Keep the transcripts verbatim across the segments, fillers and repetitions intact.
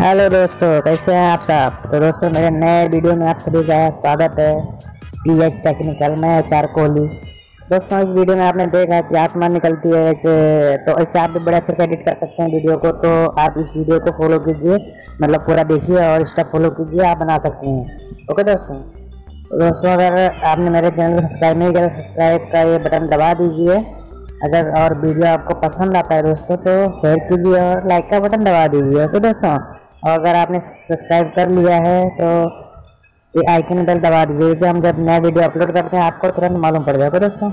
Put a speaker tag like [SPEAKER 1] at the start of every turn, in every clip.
[SPEAKER 1] Hello दोस्तों, कैसे हैं आप सब। तो दोस्तों, मेरे नए वीडियो में आप सभी का स्वागत है। टी एच टेक्निकल में एच आर कोहली। दोस्तों, इस वीडियो में आपने देखा कि आत्मा निकलती है ऐसे, तो इससे आप भी बड़े अच्छे से एडिट कर सकते हैं वीडियो को। तो आप इस वीडियो को फॉलो कीजिए, मतलब पूरा देखिए और स्टेप फॉलो कीजिए, आप बना सकते हैं। ओके दोस्तों। तो दोस्तों, अगर आपने मेरे चैनल को सब्सक्राइब नहीं किया तो सब्सक्राइब का ये बटन दबा दीजिए। अगर और वीडियो आपको पसंद आता है दोस्तों तो शेयर कीजिए और लाइक का बटन दबा दीजिए। ओके दोस्तों। और अगर आपने सब्सक्राइब कर लिया है तो ये आइकन बेल दबा दीजिए कि हम जब नया वीडियो अपलोड करते हैं आपको तुरंत मालूम पड़ जाएगा दोस्तों।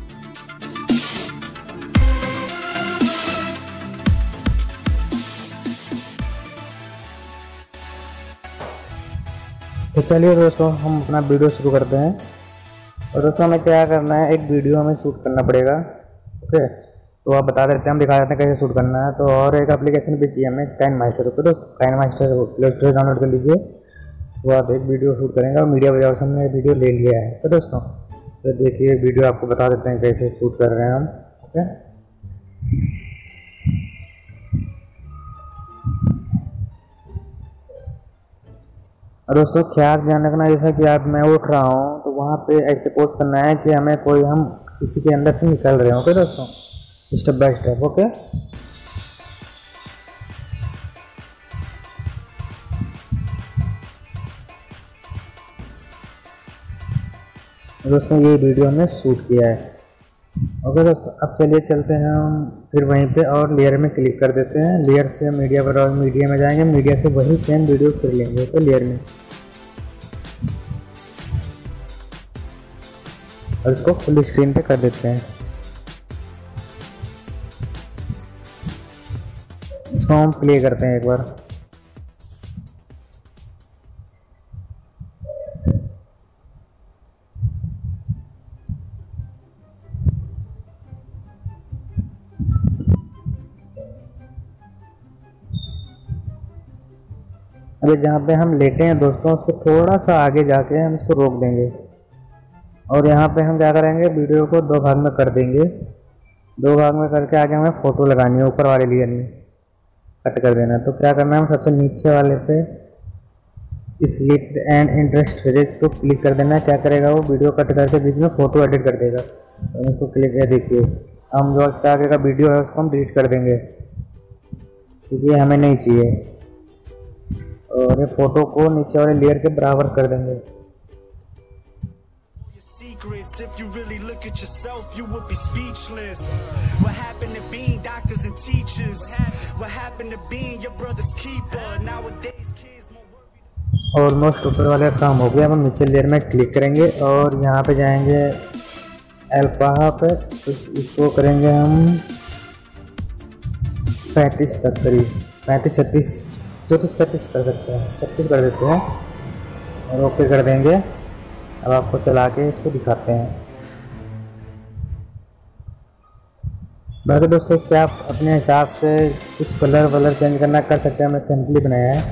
[SPEAKER 1] तो चलिए दोस्तों, हम अपना वीडियो शुरू करते हैं। और दोस्तों, हमें क्या करना है, एक वीडियो हमें शूट करना पड़ेगा। ओके, तो आप बता देते हैं, हम दिखा देते हैं कैसे शूट करना है। तो और एक एप्लीकेशन भी चाहिए हमें, काइनमास्टर। तो दोस्तों, काइनमास्टर प्ले स्टोर डाउनलोड कर लीजिए। उसके बाद एक वीडियो शूट करेंगे और मीडिया वजह से हमने वीडियो ले लिया है। तो दोस्तों, तो देखिए वीडियो आपको बता देते हैं कैसे शूट कर रहे हैं हम। ओके, और दोस्तों ख्याल ध्यान रखना, जैसा कि आज मैं उठ रहा हूँ तो वहाँ पे ऐसे पोस्ट करना है कि हमें कोई हम किसी के अंदर से निकल रहे हैं। ओके दोस्तों, स्टेप बाय स्टेप। ओके, दोस्तों ये वीडियो हमने शूट किया है। ओके दोस्तों, अब चलिए चलते हैं हम फिर वहीं पे और लेयर में क्लिक कर देते हैं। लेयर से मीडिया पर और मीडिया में जाएंगे, मीडिया से वही सेम वीडियो फिर लेंगे। तो लेयर में और इसको फुल स्क्रीन पे कर देते हैं। इसको हम प्ले करते हैं एक बार। अभी जहाँ पे हम लेटे हैं दोस्तों, उसको थोड़ा सा आगे जाके हम इसको रोक देंगे और यहाँ पे हम क्या करेंगे, वीडियो को दो भाग में कर देंगे। दो भाग में करके आगे हमें फ़ोटो लगानी है, ऊपर वाले लेयर में कट कर देना है। तो क्या करना है, हम सबसे नीचे वाले पे स्लिप एंड इंटरेस्ट फेजेस को क्लिक कर देना है। क्या करेगा वो, वीडियो कट करके बीच में फ़ोटो एडिट कर देगा। तो इसको क्लिक है, देखिए हम जो इसका आगे का वीडियो है उसको हम डिलीट कर देंगे क्योंकि हमें नहीं चाहिए। और ये फ़ोटो को नीचे वाले लेयर के बराबर कर देंगे।
[SPEAKER 2] If you really look at yourself, you would be speechless. What happened to being doctors and teachers? What happened to being your brother's keeper? Nowadays kids more worried.
[SPEAKER 1] Almost ऊपर वाले काम हो गया। हम नीचे लेयर में क्लिक करेंगे और यहाँ पे जाएंगे अल्फा पे, तो इसको करेंगे हम पैंतीस तक, करीब पैंतीस छत्तीस चौंतीस पैंतीस कर सकते हैं, छत्तीस कर देते हैं और ओके कर देंगे। अब आपको चला के इसको दिखाते हैं। बाकी दोस्तों, इस पर आप अपने हिसाब से कुछ कलर वलर चेंज करना कर सकते हैं। मैं सिंपली बनाया है।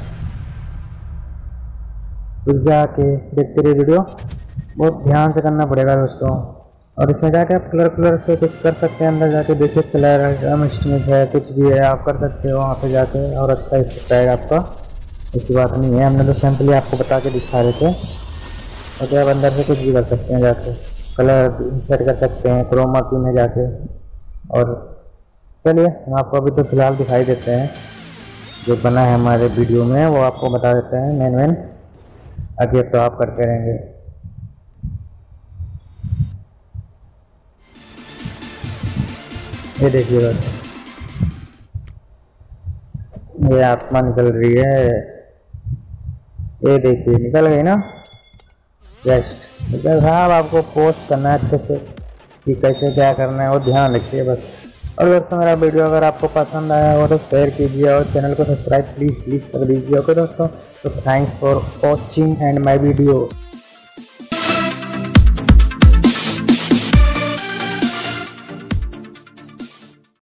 [SPEAKER 1] कुछ जाके देखते रहिए वीडियो, बहुत ध्यान से करना पड़ेगा दोस्तों। और इसमें जाके आप कलर कलर से कुछ कर सकते हैं। अंदर जाके देखिए कलर मिस्टिक है, कुछ भी है, आप कर सकते हो वहाँ पे जाके और अच्छा इफेक्ट आएगा आपका। ऐसी बात नहीं है, हमने तो सिंपली आपको बता के दिखा रहे थे। और तो आप अंदर से कुछ भी कर सकते हैं, जाके कलर इंसर्ट कर सकते हैं क्रोमा की में जाके। और चलिए हम आपको अभी तो फिलहाल दिखाई देते हैं जो बना है हमारे वीडियो में, वो आपको बता देते हैं मेन मेन। आगे तो आप करते रहेंगे। ये देखिए बस, ये आत्मा निकल रही है। ये देखिए निकल गई ना, जस्ट निकल। हाँ, अब आपको पोस्ट करना है अच्छे से कि कैसे क्या करना है, वो ध्यान रखिए बस। और दोस्तों, मेरा वीडियो अगर आपको पसंद आया हो तो शेयर कीजिए और चैनल को सब्सक्राइब प्लीज़ प्लीज़ कर दीजिए। ओके दोस्तों, तो thanks for watching and my video.